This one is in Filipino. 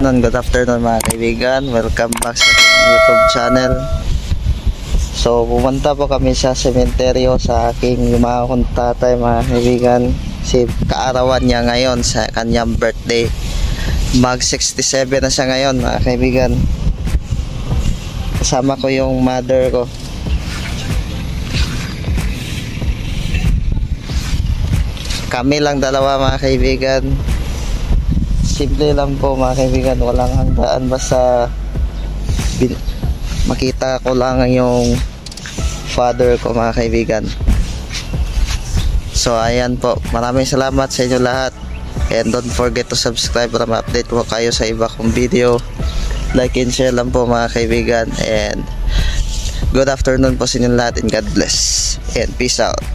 good afternoon mga kaibigan. Welcome back sa YouTube channel. So, pumunta po kami sa sementeryo sa aking lumahong tatay mga kaibigan. Si kaarawan niya ngayon sa kanyang birthday. Mag 67 na siya ngayon mga kaibigan. Kasama ko yung mother ko. Kami lang dalawa mga kaibigan. Simple lang po mga kaibigan, walang handaan, basta makita ko lang yung father ko mga kaibigan. So ayan po, maraming salamat sa inyo lahat, and don't forget to subscribe para ma-update po kayo sa iba kong video. Like and share lang po mga kaibigan, and good afternoon po sa inyo lahat, and God bless and peace out.